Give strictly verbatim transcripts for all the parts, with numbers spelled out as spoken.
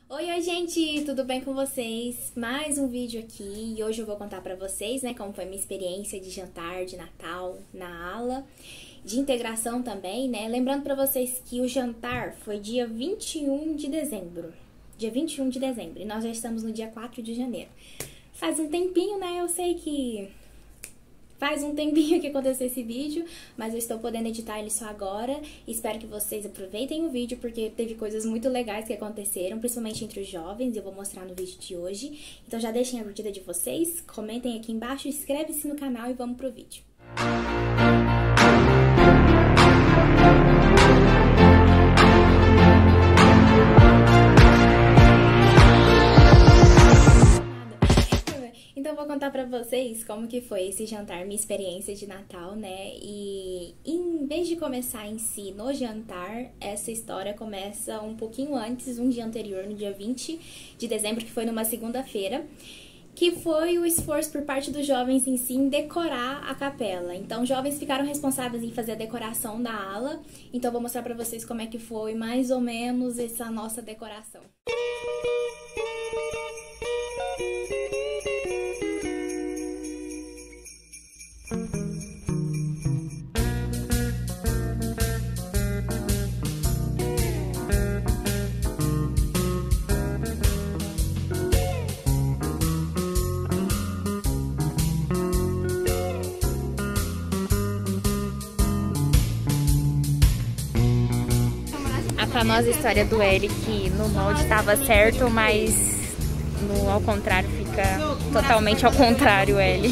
Oi, oi, gente! Tudo bem com vocês? Mais um vídeo aqui e hoje eu vou contar pra vocês, né, como foi a minha experiência de jantar de Natal na ala, de integração também, né? Lembrando pra vocês que o jantar foi dia vinte e um de dezembro. Dia vinte e um de dezembro e nós já estamos no dia quatro de janeiro. Faz um tempinho, né? Eu sei que faz um tempinho que aconteceu esse vídeo, mas eu estou podendo editar ele só agora. Espero que vocês aproveitem o vídeo, porque teve coisas muito legais que aconteceram, principalmente entre os jovens, e eu vou mostrar no vídeo de hoje. Então já deixem a curtida de vocês, comentem aqui embaixo, inscreve-se no canal e vamos pro vídeo. Então eu vou contar pra vocês como que foi esse jantar, minha experiência de Natal, né? E em vez de começar em si no jantar, essa história começa um pouquinho antes, um dia anterior, no dia vinte de dezembro, que foi numa segunda-feira, que foi o esforço por parte dos jovens em si em decorar a capela. Então, os jovens ficaram responsáveis em fazer a decoração da ala. Então, eu vou mostrar pra vocês como é que foi mais ou menos essa nossa decoração. A famosa história do L, que no molde estava certo, mas no ao contrário fica totalmente ao contrário o L.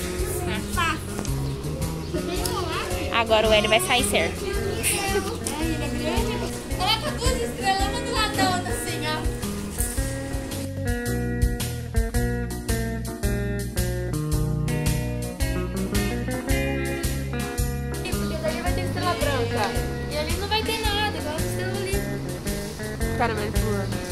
Agora o L vai sair certo. Coloca duas estrelas, uma do lado da outra assim, ó. Porque daí vai ter estrela branca. E ali não vai ter nada, igual a estrela ali. Cara, mas voando.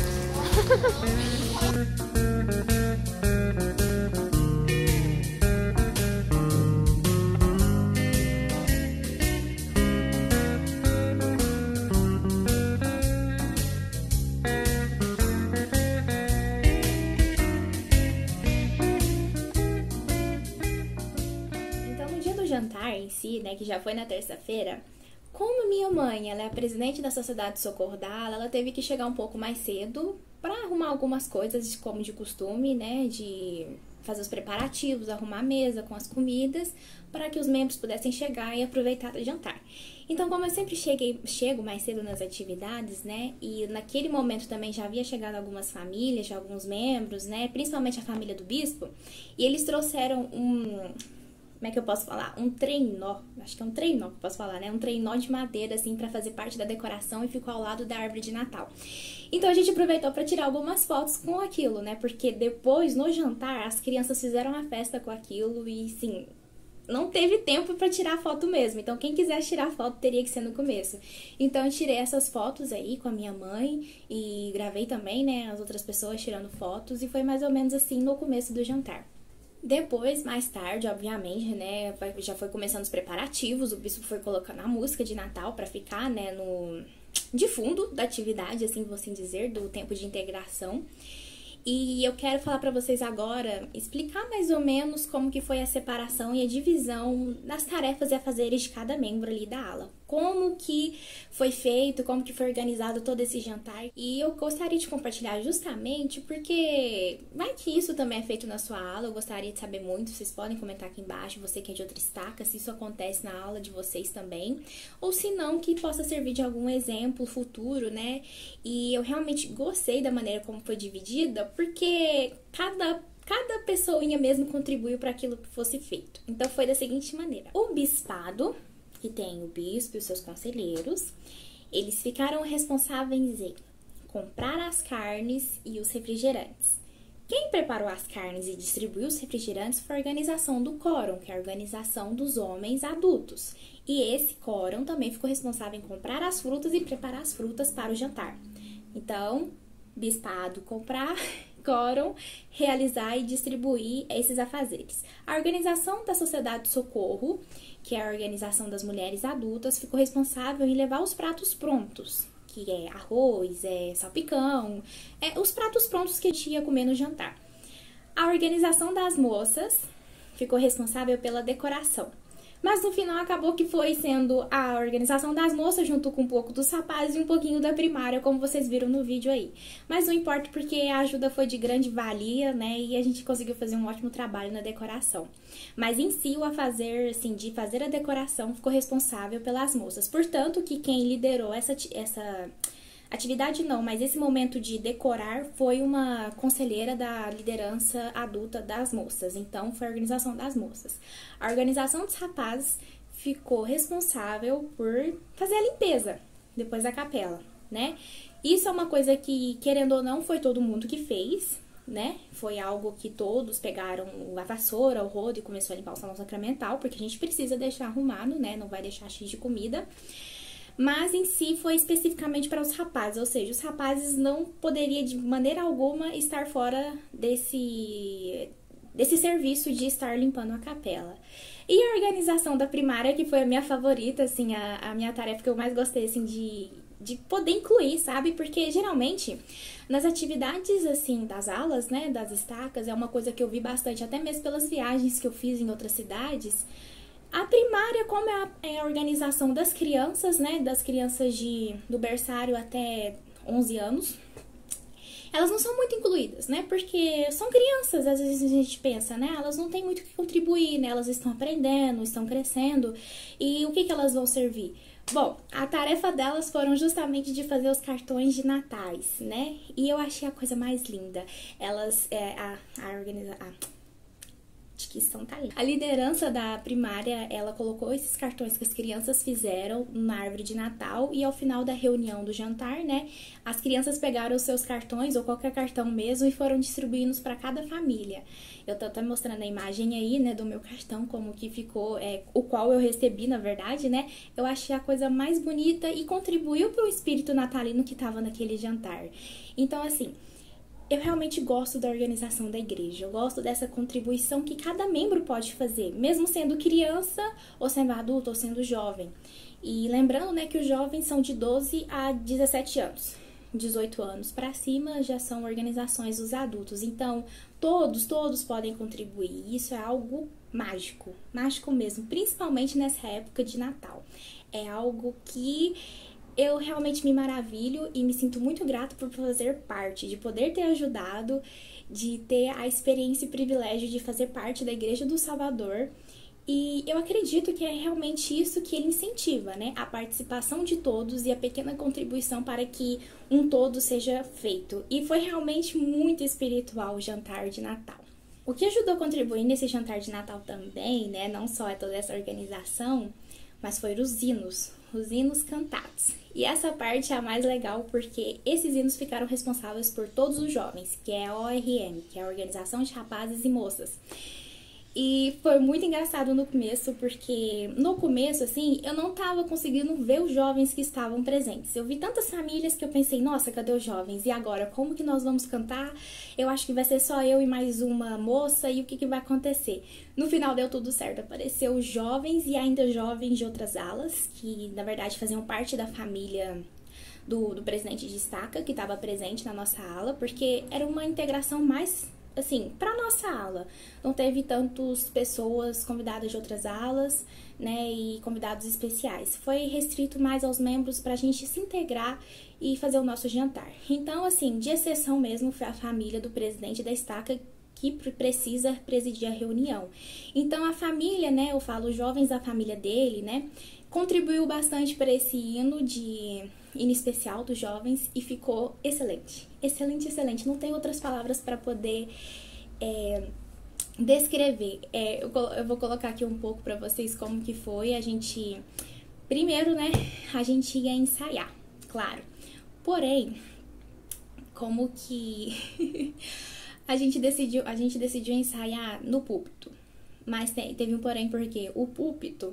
Jantar em si, né, que já foi na terça-feira, como minha mãe, ela é a presidente da Sociedade de Socorro da ala, ela teve que chegar um pouco mais cedo para arrumar algumas coisas, como de costume, né, de fazer os preparativos, arrumar a mesa com as comidas, para que os membros pudessem chegar e aproveitar do jantar. Então, como eu sempre cheguei, chego mais cedo nas atividades, né, e naquele momento também já havia chegado algumas famílias, já alguns membros, né, principalmente a família do bispo, e eles trouxeram um... como é que eu posso falar? Um trenó, acho que é um trenó que eu posso falar, né? Um trenó de madeira, assim, pra fazer parte da decoração e ficou ao lado da árvore de Natal. Então, a gente aproveitou pra tirar algumas fotos com aquilo, né? Porque depois, no jantar, as crianças fizeram a festa com aquilo e, sim, não teve tempo pra tirar foto mesmo. Então, quem quisesse tirar foto, teria que ser no começo. Então, eu tirei essas fotos aí com a minha mãe e gravei também, né? As outras pessoas tirando fotos e foi mais ou menos assim no começo do jantar. Depois, mais tarde, obviamente, né, já foi começando os preparativos, o bispo foi colocando a música de Natal pra ficar, né, no de fundo da atividade, assim, vou assim dizer, do tempo de integração. E eu quero falar pra vocês agora, explicar mais ou menos como que foi a separação e a divisão das tarefas e afazeres de cada membro ali da ala. Como que foi feito, como que foi organizado todo esse jantar. E eu gostaria de compartilhar justamente porque vai que isso também é feito na sua ala, eu gostaria de saber muito, vocês podem comentar aqui embaixo, você que é de outra estaca, se isso acontece na aula de vocês também, ou se não, que possa servir de algum exemplo futuro, né? E eu realmente gostei da maneira como foi dividida, porque cada Cada pessoinha mesmo contribuiu para aquilo que fosse feito. Então, foi da seguinte maneira. O bispado, que tem o bispo e os seus conselheiros, eles ficaram responsáveis em comprar as carnes e os refrigerantes. Quem preparou as carnes e distribuiu os refrigerantes foi a organização do quórum, que é a organização dos homens adultos. E esse quórum também ficou responsável em comprar as frutas e preparar as frutas para o jantar. Então, bispado comprar, quórum realizar e distribuir esses afazeres. A organização da Sociedade de Socorro, que é a organização das mulheres adultas, ficou responsável em levar os pratos prontos. que é arroz, é salpicão, é os pratos prontos que a gente ia comer no jantar. A organização das moças ficou responsável pela decoração. Mas no final acabou que foi sendo a organização das moças junto com um pouco dos rapazes e um pouquinho da primária, como vocês viram no vídeo aí. Mas não importa porque a ajuda foi de grande valia, né? E a gente conseguiu fazer um ótimo trabalho na decoração. Mas em si, o a fazer, assim, de fazer a decoração ficou responsável pelas moças. Portanto, que quem liderou essa... essa atividade não, mas esse momento de decorar foi uma conselheira da liderança adulta das moças. Então, foi a organização das moças. A organização dos rapazes ficou responsável por fazer a limpeza depois da capela, né? Isso é uma coisa que, querendo ou não, foi todo mundo que fez, né? Foi algo que todos pegaram a vassoura, o rodo e começou a limpar o salão sacramental, porque a gente precisa deixar arrumado, né? Não vai deixar cheio de comida. Mas em si foi especificamente para os rapazes, ou seja, os rapazes não poderiam de maneira alguma estar fora desse, desse serviço de estar limpando a capela. E a organização da primária, que foi a minha favorita, assim, a, a minha tarefa que eu mais gostei, assim, de, de poder incluir, sabe? Porque geralmente nas atividades, assim, das alas, né, das estacas, é uma coisa que eu vi bastante, até mesmo pelas viagens que eu fiz em outras cidades. A primária, como é a, é a organização das crianças, né, das crianças de, do berçário até onze anos, elas não são muito incluídas, né, porque são crianças, às vezes a gente pensa, né, elas não têm muito o que contribuir, né, elas estão aprendendo, estão crescendo, e o que que elas vão servir? Bom, a tarefa delas foram justamente de fazer os cartões de natais, né, e eu achei a coisa mais linda. Elas, é, a, a organização... que estão tá ali. A liderança da primária, ela colocou esses cartões que as crianças fizeram na árvore de Natal e ao final da reunião do jantar, né, as crianças pegaram os seus cartões ou qualquer cartão mesmo e foram distribuindo para cada família. Eu tô até mostrando a imagem aí, né, do meu cartão, como que ficou, é, o qual eu recebi, na verdade, né, eu achei a coisa mais bonita e contribuiu para o espírito natalino que tava naquele jantar. Então, assim, eu realmente gosto da organização da igreja, eu gosto dessa contribuição que cada membro pode fazer, mesmo sendo criança, ou sendo adulto, ou sendo jovem. E lembrando, né, que os jovens são de doze a dezessete anos, dezoito anos para cima já são organizações dos adultos. Então, todos, todos podem contribuir, isso é algo mágico, mágico mesmo, principalmente nessa época de Natal. É algo que eu realmente me maravilho e me sinto muito grata por fazer parte, de poder ter ajudado, de ter a experiência e privilégio de fazer parte da Igreja do Salvador. E eu acredito que é realmente isso que ele incentiva, né? A participação de todos e a pequena contribuição para que um todo seja feito. E foi realmente muito espiritual o jantar de Natal. O que ajudou a contribuir nesse jantar de Natal também, né? Não só é toda essa organização, mas foram os hinos, os hinos cantados. E essa parte é a mais legal porque esses hinos ficaram responsáveis por todos os jovens, que é a O R M, que é a Organização de Rapazes e Moças. E foi muito engraçado no começo, porque no começo, assim, eu não tava conseguindo ver os jovens que estavam presentes. Eu vi tantas famílias que eu pensei, nossa, cadê os jovens? E agora, como que nós vamos cantar? Eu acho que vai ser só eu e mais uma moça, e o que que vai acontecer? No final deu tudo certo, apareceu os jovens e ainda jovens de outras alas, que na verdade faziam parte da família do, do presidente de estaca, que estava presente na nossa ala, porque era uma integração mais... assim, para nossa ala, não teve tantas pessoas convidadas de outras alas, né, e convidados especiais. Foi restrito mais aos membros para a gente se integrar e fazer o nosso jantar. Então, assim, de exceção mesmo, foi a família do presidente da estaca que precisa presidir a reunião. Então, a família, né, eu falo os jovens da família dele, né, contribuiu bastante para esse hino de hino especial dos jovens e ficou excelente, excelente, excelente. Não tem outras palavras para poder é, descrever. É, eu, eu vou colocar aqui um pouco para vocês como que foi. A gente, primeiro, né, a gente ia ensaiar, claro. Porém, como que a gente decidiu, a gente decidiu ensaiar no púlpito. Mas tem, teve um porém porque o púlpito,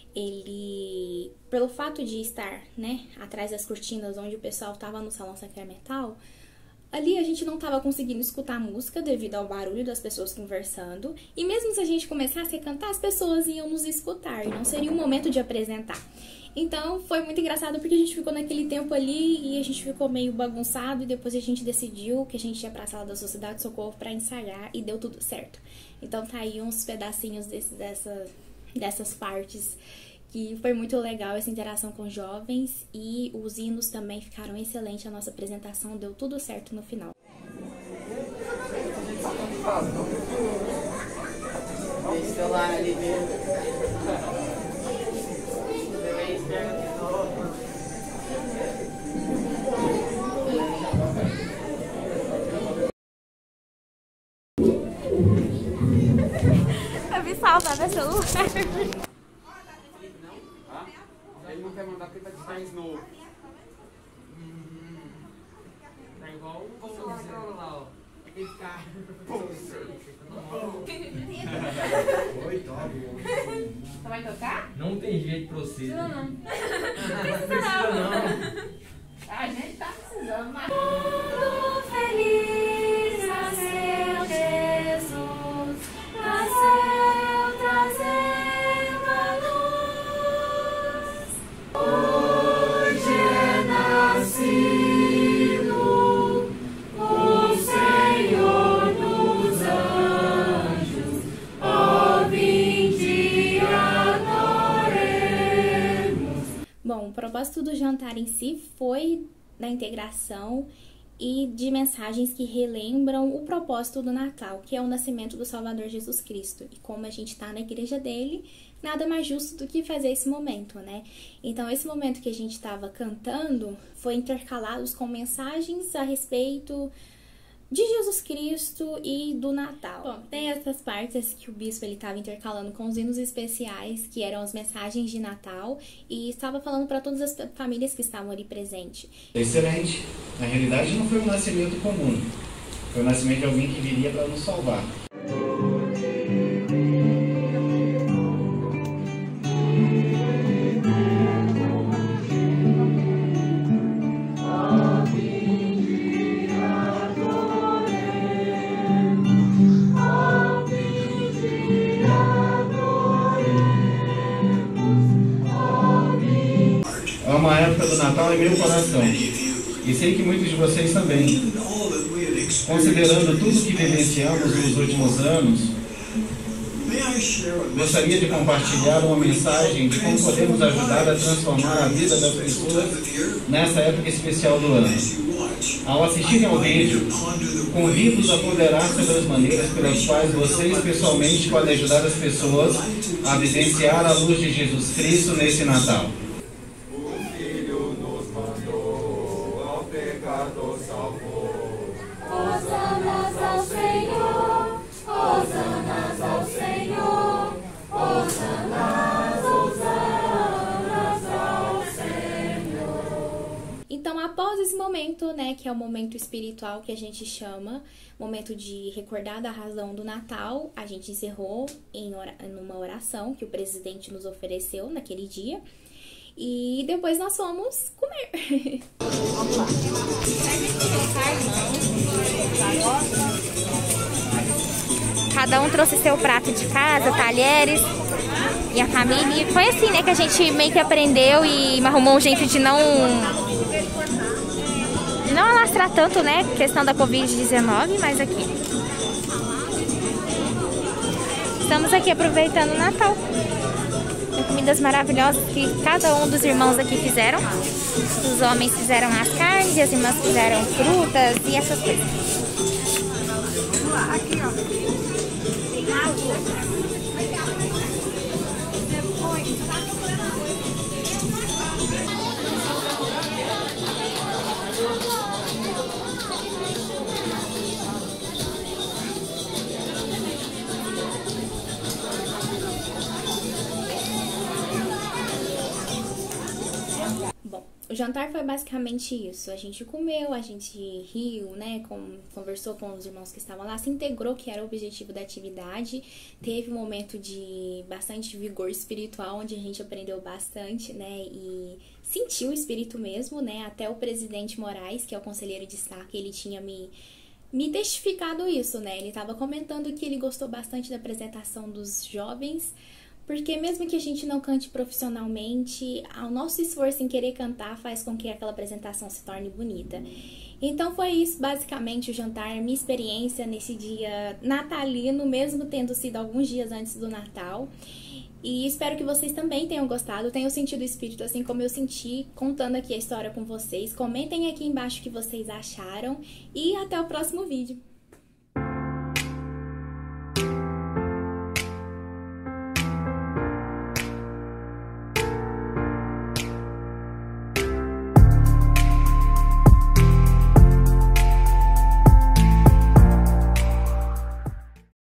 ele, pelo fato de estar, né, atrás das cortinas onde o pessoal estava no salão sacramental, ali a gente não estava conseguindo escutar a música devido ao barulho das pessoas conversando, e mesmo se a gente começasse a cantar, as pessoas iam nos escutar, e não seria um momento de apresentar. Então foi muito engraçado porque a gente ficou naquele tempo ali e a gente ficou meio bagunçado e depois a gente decidiu que a gente ia pra sala da Sociedade de Socorro pra ensaiar e deu tudo certo. Então tá aí uns pedacinhos desse, dessa, dessas partes que foi muito legal essa interação com jovens e os hinos também ficaram excelentes, a nossa apresentação deu tudo certo no final. Esse celular ali mesmo. Eu vi salvar meu celular. Ele não quer mandar porque tá de tênis novo. Tá igual o celular lá, ó. Aquele carro. Oi, Toby. Você vai tocar? Não tem jeito pra você. Não, não. Não precisa não. A gente tá precisando, mas... Feliz nasceu Jesus, nasceu trazendo a luz. Hoje é nascido o Senhor dos anjos, ó vinde adoremos. Bom, o propósito do jantar em si foi da integração e de mensagens que relembram o propósito do Natal, que é o nascimento do Salvador Jesus Cristo. E como a gente está na igreja dele, nada mais justo do que fazer esse momento, né? Então, esse momento que a gente estava cantando foi intercalados com mensagens a respeito de Jesus Cristo e do Natal. Bom, tem essas partes que o bispo ele estava intercalando com os hinos especiais, que eram as mensagens de Natal, e estava falando para todas as famílias que estavam ali presentes. Excelente. Na realidade não foi um nascimento comum. Foi o nascimento de alguém que viria para nos salvar. É uma época do Natal em meu coração, e sei que muitos de vocês também. Considerando tudo que vivenciamos nos últimos anos, gostaria de compartilhar uma mensagem de como podemos ajudar a transformar a vida das pessoas nessa época especial do ano. Ao assistirem ao vídeo, convido-os a ponderar sobre as maneiras pelas quais vocês pessoalmente podem ajudar as pessoas a vivenciar a luz de Jesus Cristo nesse Natal. Hosanas ao Senhor, hosanas ao Senhor, hosanas, hosanas ao Senhor. Então, após esse momento, né, que é o momento espiritual que a gente chama, momento de recordar da razão do Natal, a gente encerrou em ora- numa oração que o presidente nos ofereceu naquele dia. E depois nós fomos comer. Cada um trouxe seu prato de casa, talheres e a família. E foi assim, né, que a gente meio que aprendeu e arrumou um jeito de não... de não alastrar tanto, né, questão da covid dezenove, mas aqui... estamos aqui aproveitando o Natal. Tem comidas maravilhosas que cada um dos irmãos aqui fizeram. Os homens fizeram as carnes, as irmãs fizeram frutas e essas coisas. Aqui, ó. Bom, o jantar foi basicamente isso. A gente comeu, a gente riu, né? Com, conversou com os irmãos que estavam lá, se integrou, que era o objetivo da atividade. Teve um momento de bastante vigor espiritual, onde a gente aprendeu bastante, né? E sentiu o espírito mesmo, né? Até o presidente Moraes, que é o conselheiro de destaque, ele tinha me, me testificado isso, né? Ele estava comentando que ele gostou bastante da apresentação dos jovens, Porque mesmo que a gente não cante profissionalmente, o nosso esforço em querer cantar faz com que aquela apresentação se torne bonita. Então foi isso, basicamente, o jantar, minha experiência nesse dia natalino, mesmo tendo sido alguns dias antes do Natal. E espero que vocês também tenham gostado, tenham sentido o espírito assim como eu senti, contando aqui a história com vocês. Comentem aqui embaixo o que vocês acharam e até o próximo vídeo.